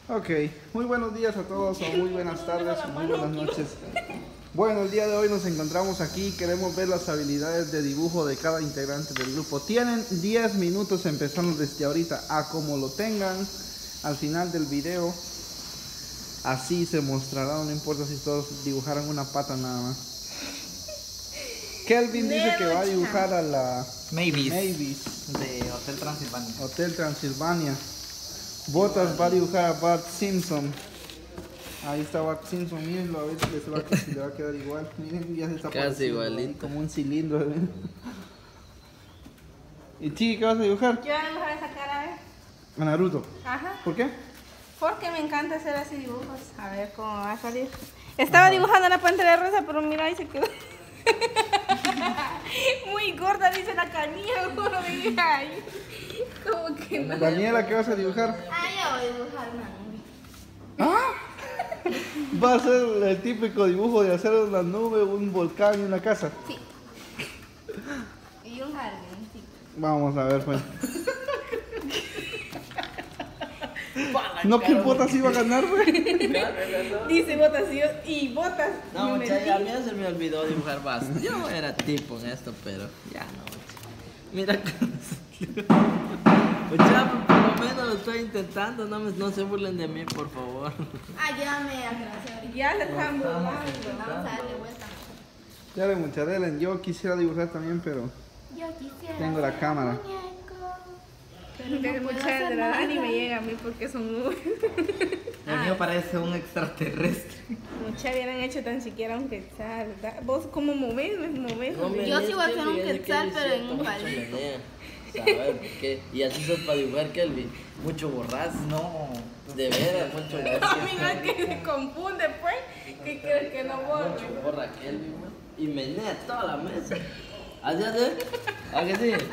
Ok, muy buenos días a todos, o muy buenas tardes, o muy buenas noches. Bueno, el día de hoy nos encontramos aquí, queremos ver las habilidades de dibujo de cada integrante del grupo. Tienen 10 minutos empezando desde ahorita, a como lo tengan al final del video. Así se mostrará, no importa si todos dibujaran una pata nada más. Kelvin dice que va a dibujar a la Mavis de Hotel Transilvania. Hotel Transilvania. Botas va a dibujar a Bart Simpson. Ahí está Bart Simpson, mírenlo, a ver si le va a quedar igual. Miren, ya se está casi igualito. como un cilindro. ¿Eh? ¿Y Chiqui qué vas a dibujar? Yo voy a dibujar esa cara, A Naruto. Ajá. ¿Por qué? Porque me encanta hacer así dibujos. A ver cómo va a salir. Estaba dibujando la pantera rosa, pero mira, ahí se quedó. Muy gorda, dice la canilla. Como ahí. Como que no. Daniela, ¿qué vas a dibujar? Ah, yo voy a dibujar una nube. ¿Ah? Va a ser el típico dibujo de hacer una nube, un volcán y una casa. Sí. Y un jardín, sí. Vamos a ver, pues. No, ¿qué botas iba a ganar, güey? Dice votación y botas. No, me muchacha, metí. a mí ya se me olvidó dibujar basta. Yo era tipo en esto, pero ya no. Mira muchacha, por lo menos lo estoy intentando. No se burlen de mí, por favor. Ayúdame a hacer. Ya se están burlando. Vamos a darle vuelta. Dale, mucha, Delen. Yo quisiera dibujar también, pero Yo quisiera. tengo la cámara. Pero muchas de la Dani me llega a mí porque son muy. El mío parece un extraterrestre. Muchas hubieran hecho tan siquiera un quetzal. ¿Vos cómo movés? Yo sí voy a hacer un quetzal, pero en un palito. ¿Sabes por qué? Y así sos para dibujar, Kelvin. Mucho borras. No. De veras, mucho borras. Amiga, que se confunde, pues. Que crees que no borra. Mucho borra, Kelvin. Y menea toda la mesa. ¿Así hace? ¿A que sí?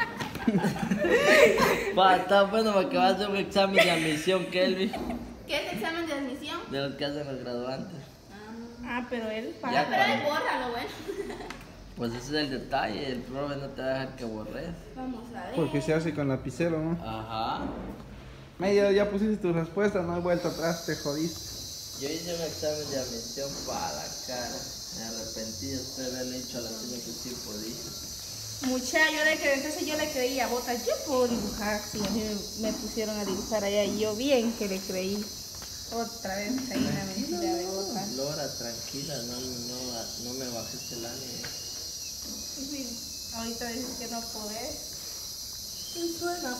Está bueno para que vas a hacer un examen de admisión, Kelvin. ¿Qué es examen de admisión? De los que hacen los graduantes. Ah, pero él Ya, para. pero él borra lo bueno. Pues ese es el detalle, el profe no te va a dejar que borres. Vamos a ver. Porque se hace con lapicero, ¿no? Ajá. Media, ya pusiste tu respuesta, no hay vuelta atrás, te jodiste. Yo hice un examen de admisión para la cara. Me arrepentí después de haberle dicho a la señora que sí podía. Entonces yo le creí a Botas, yo puedo dibujar, si a mí me pusieron a dibujar allá y yo bien que le creí. Otra vez ahí la mentira de Botas. Lora, tranquila, no me bajes el ánimo. Sí, ahorita dices que no podés. Eso era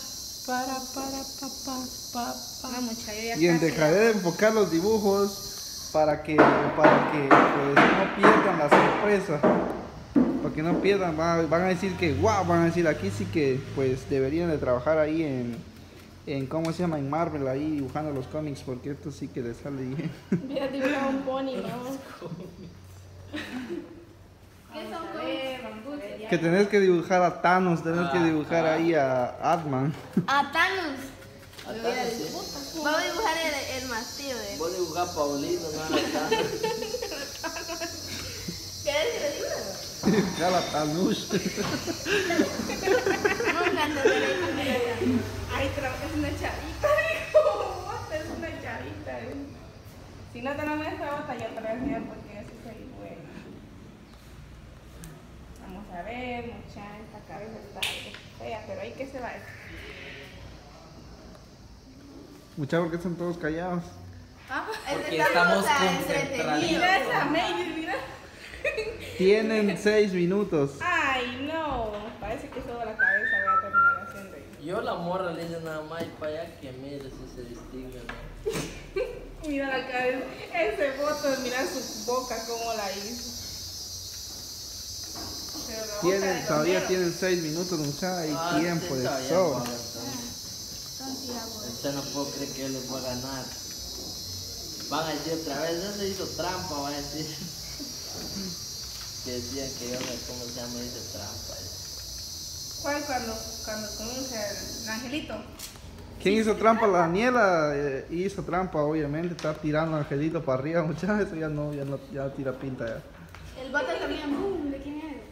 No, mucha, yo ya Bien, casi dejaré de enfocar los dibujos para que pues, no pierdan la sorpresa. Para que no pierdan, van a decir que wow, van a decir aquí sí que pues deberían de trabajar ahí en ¿cómo se llama? En Marvel, ahí dibujando los cómics, porque esto sí que les sale bien. Hubiera dibujado un pony, ¿no? ¿Qué son Vamos a ver, ya. Que tenés que dibujar a Thanos, tenés que dibujar ahí a Ant-Man. A Thanos. Acá sí. Vamos a dibujar el martillo de él. Voy a dibujar a Paulino, no a Thanos. ¿Quieres que le diga? Jala Thanos. Nunca entenderé con él. Ay, es una chavita, dijo. Bota, es una chavita. Si no te la muestra, Bota, yo te la voy a enseñar porque eso soy buena. Vamos a ver, mucha, esta cabeza está algo fea, pero ahí que se va. Muchachos, ¿por qué están todos callados? Porque estamos entretenidos. Mira esa Mavis, mira. Tienen 6 minutos. Ay, no. Parece que solo la cabeza voy a terminar haciendo. Yo la morra le hice nada más y para allá que mire si se distingue, ¿no? Mira la cabeza. Ese Botas, mira su boca como la hizo. Pero la boca de Todavía Romero. tienen 6 minutos, muchachos, hay tiempo de todavía sobra. no, Usted no puedo creer que yo les voy a ganar. Van a decir otra vez, ¿dónde hizo trampa? Van a decir. Que decían que yo ¿cómo se llama? Hice trampa. ¿Cuál cuando comienza el angelito? ¿Quién hizo trampa? La Daniela hizo trampa, obviamente. Está tirando angelito para arriba, muchachos. Eso ya tira pinta ya. El bote también, boom, ¿de quién es?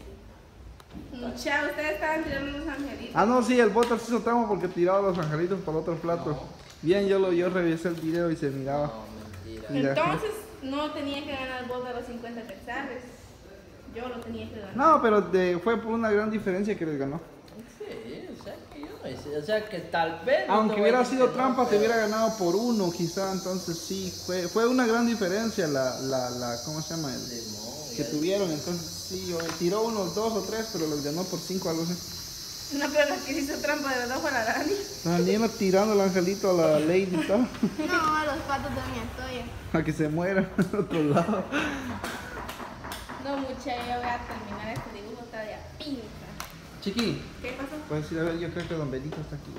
Mucha, ustedes estaban tirando unos angelitos. Ah, no, sí, el Botas hizo trampa porque tiraba los angelitos para el otro plato. Bien, yo revisé el video y se miraba. No, mentira. Mira. Entonces no tenía que ganar vos de los 50 quetzales. Yo lo tenía que ganar. No, pero fue por una gran diferencia que les ganó. Sí, o sea que yo no hice. O sea que tal vez. no Aunque te voy hubiera a decir sido que trampa, no, te pero- hubiera ganado por uno, quizá. Entonces sí, fue una gran diferencia ¿cómo se llama? Limón, Que ya- tuvieron. Entonces sí, tiró unos 2 o 3, pero los ganó por 5, algo así. No, pero la que hizo trampa de verdad fue la Dani. Daniela tirando el angelito a la Lady y tal, No, a los patos de mi Antoya. a que se muera al otro lado. No, mucha, yo voy a terminar este dibujo todavía pinta. Chiqui, ¿Qué pasó? puedes ir a ver, yo creo que Don Benito está aquí.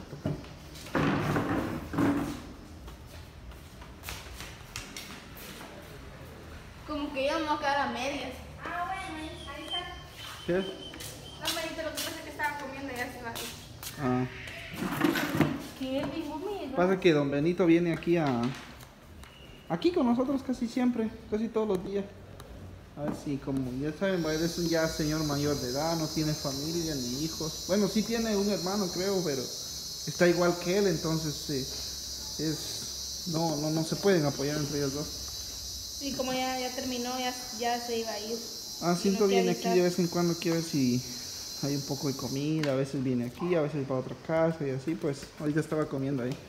Como que yo me voy a quedar a medias. Ah, bueno, ahí está. ¿Qué es? No, Benito, lo que pasa es que estaba comiendo y ya se va. Ah, ¿Qué dijo mi? pasa que Don Benito viene aquí con nosotros casi siempre, casi todos los días. A ver si, como ya saben, él es un ya señor mayor de edad, no tiene familia ni hijos. Bueno, sí tiene un hermano, creo, pero está igual que él, entonces no se pueden apoyar entre ellos dos. Sí, como ya terminó, ya se iba a ir. Ah, Y siento no viene quiere aquí avisar. de vez en cuando, quiere ver si hay un poco de comida, a veces viene aquí, a veces va a otra casa y así, pues ahorita estaba comiendo ahí.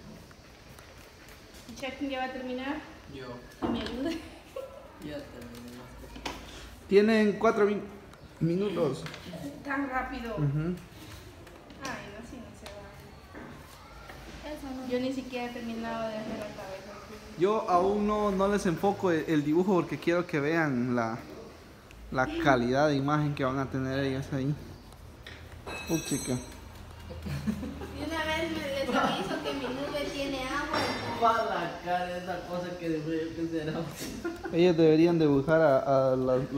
Check ya va a terminar. Yo. Que me ayude. Ya terminé más que. Tienen 4 minutos. Tan rápido. Ujú. Ay, no, sí, no se va. Yo ni siquiera he terminado de hacer la cabeza. Yo aún no les enfoco el dibujo porque quiero que vean la calidad de imagen que van a tener ellas ahí. Chica. Y una vez les aviso que mi nube tiene agua. Pa' la cara esa cosa que dejé yo que será. Ellos deberían dibujar a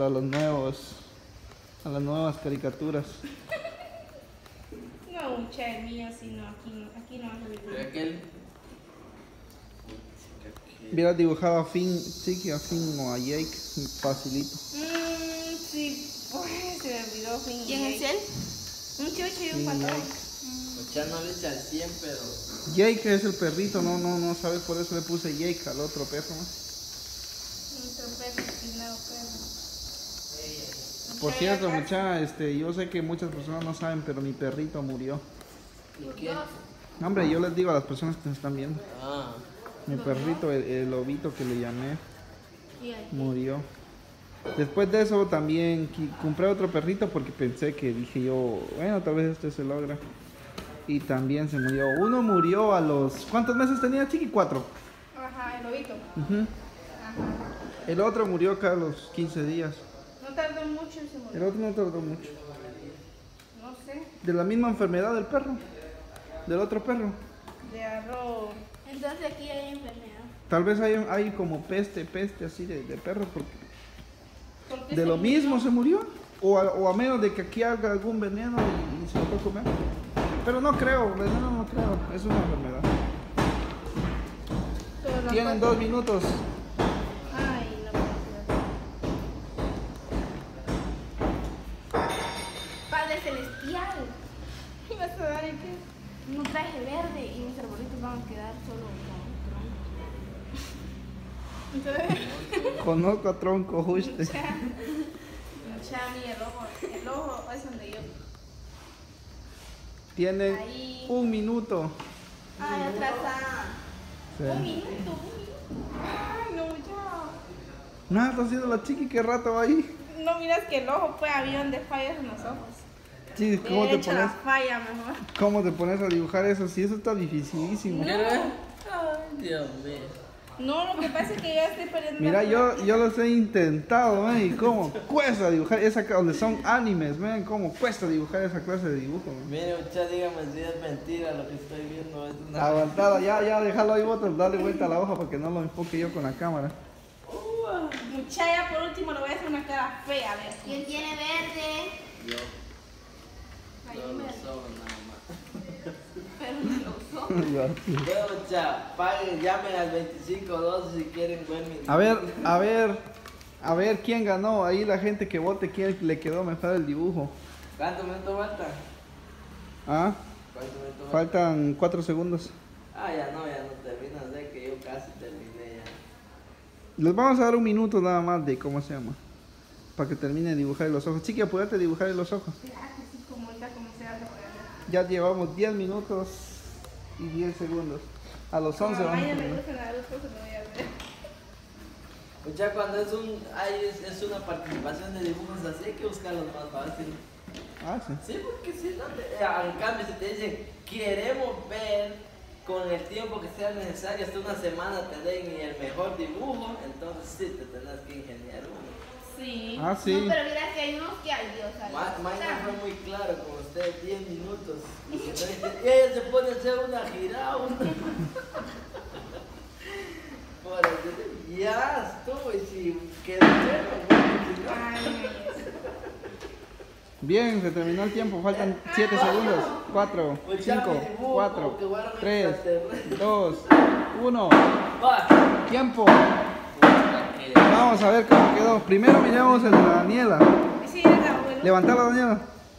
las nuevas caricaturas. No, mucha el mío, sí, no, aquí no hace Pero dibujo. aquel. Hubieras dibujado a Finn, Chiqui, a Finn o a Jake, facilito. Sí, uy, se me olvidó. ¿Quién es él? Un chucho y un Finn, patrón. Jake. Ya no le echa al 100, pero. Jake es el perrito, no sabes, por eso le puse Jake al otro perro, ¿no? Un trompeta empinado, perro. Por cierto, mucha, yo sé que muchas personas no saben, pero mi perrito murió. ¿Y qué? No, hombre, yo les digo a las personas que me están viendo. Ah. Mi perrito, el lobito que le llamé, Y ahí. murió. Después de eso también compré otro perrito porque pensé que dije yo, bueno, tal vez este se logra. Y también se murió. Uno murió a los... ¿Cuántos meses tenía, Chiqui? 4. Ajá, el lobito. Ujú. Ajá. El otro murió acá a los 15 días. No tardó mucho en se El murió. otro no tardó mucho. No sé, De la misma enfermedad del perro. Del otro perro. de arroz. Entonces aquí hay enfermedad. Tal vez hay como peste así de perro porque ¿Por qué de se lo murió? mismo se murió. O a menos de que aquí haga algún veneno y se lo puede comer. Pero no creo, veneno no creo. Es una enfermedad. Pero la Tienen cosa- 2 minutos. Ay, no puedo creer. Padre celestial. ¿Qué vas a dar y qué? Un traje verde y mis arbolitos van a quedar solo con Entonces, Conozco a Tronco Juste. mucha mí el ojo es donde yo. Tienen Ahí. 1 minuto. Ay, atrasada. Sí. Un minuto. Ay, no, mucha. Nada, está haciendo la Chiqui, ¿qué rato va ahí? No miras que el ojo fue avión de fallas en los ojos. Sí, ¿cómo Hubiera te hecho la pones? falla mejor. ¿Cómo te pones a dibujar eso? Sí, eso está dificilísimo. ¿Qué era? Ay, Dios mío. No, lo que pasa es que ya estoy perdiendo. Mira, la yo los he intentado, y cómo cuesta dibujar esa donde son animes, vean cómo cuesta dibujar esa clase de dibujo. man. Mire, muchachos, dígame si es mentira lo que estoy viendo. Es una... Aguantado, ya, déjalo ahí, botas, dale vuelta a la hoja para que no lo enfoque yo con la cámara. Muchacha, por último le voy a hacer una cara fea, a ver. ¿Quién tiene verde? Yo. Ahí No me lo soy nada más. pero ni lo usó. Bueno, muchachos, paguen, llamen al 2512 si quieren ver mi. A ver quién ganó, ahí la gente que vote, quién le quedó mejor el dibujo. ¿Cuántos minutos faltan? ¿Ah? ¿Cuántos minutos faltan? Faltan 4 segundos. Ah, ya no terminas de que yo casi terminé ya. Les vamos a dar un minuto nada más de cómo se llama. Para que termine de dibujar los ojos. Chiqui, apúrate a dibujar los ojos. Así como ahorita comencé a hacer. Ya llevamos 10 minutos y 10 segundos. A los 11 Mamá, vamos a ya me terminar. gusta nada, los cosas no voy a ver. Mucha, cuando es una participación de dibujos así, hay que buscarlos más fácil. Ah, sí. Sí, porque si no, en cambio, si te dicen, queremos ver con el tiempo que sea necesario, hasta una semana te den el mejor dibujo, entonces sí te tendrás que ingeniar uno. Sí. Ah, sí. No, pero mira que hay unos que hay Dios. Mike fue muy claro con usted, 10 minutos. Y que no dice, ella se pone a hacer una girada. Ya estuvo, y si quedó bueno, Bien, se terminó el tiempo. Faltan 7 segundos. 4, 5, 4, 3, 2, 1. Tiempo. Vamos a ver cómo quedó. Primero miremos el de la Daniela. Sí, era el abuelo. Levantala, Daniela.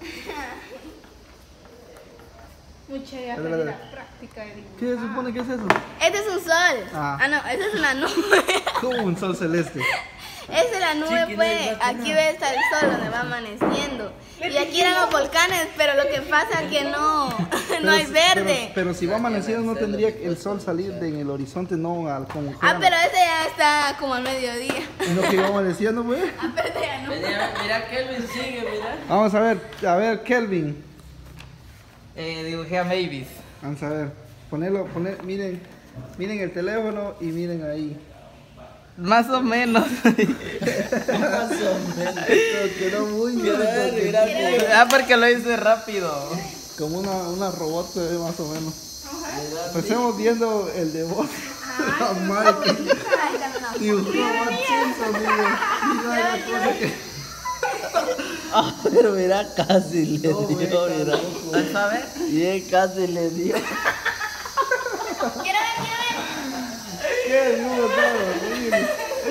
Mucha ya A ver, perdí a ver. la práctica de dibujo. ¿Qué se supone que es eso? Este es un sol. Ah. No, esa es una nube. Como un sol celeste. Esa es la nube, Chiqui, pues. no es Aquí ves está el sol donde va amaneciendo. Y aquí eran los volcanes, pero lo que pasa es que no hay verde. Pero si va amaneciendo no tendría el sol salir en el horizonte, no al como. Ah, pero ese ya está como al mediodía. Es lo que iba amaneciendo, pues. Ah, pero ese ya no. Mira, Kelvin sigue, mira. Vamos a ver, Kelvin. Dibujé a Mavis. Vamos a ver. Miren el teléfono y miren ahí. Más o menos. Quedó muy Ah, porque lo hice rápido. como una robot se ve más o menos. Pues estamos viendo el de voz. Mike. Dibujó a Bart Simpson, mira la cosa que. Pero mira, casi le No, dio, venga, mira. loco. ¿Sabes? Bien, casi le dio. Quiero ver. ¿Qué dibujo todo? Miren.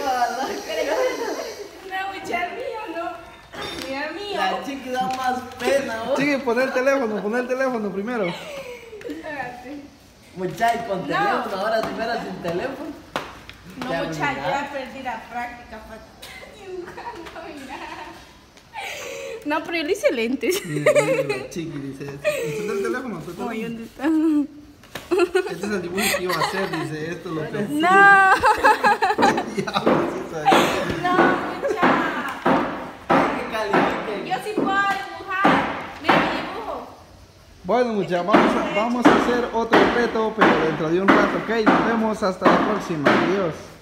No, mucha mío, no. Mira mío. La chica da más pena, ¿no? Sigue, pon el teléfono primero. Espérate. Mucha, y con No. teléfono, ahora si fuera sin teléfono. No, Ya, mucha, mira. ya perdí la práctica para dibujando, mira. No, pero yo le hice lentes. Mira, Chiqui dice. Enciende el teléfono. Ay, ¿dónde está? Este es el dibujo que iba a hacer, dice. Esto es lo que. No, Diablo, sí sabía. no, mucha. Que califiquen. Yo sí puedo dibujar. Mira mi dibujo. Bueno, muchachos, vamos a hacer otro reto, pero dentro de un rato, ¿ok? Nos vemos hasta la próxima. Adiós.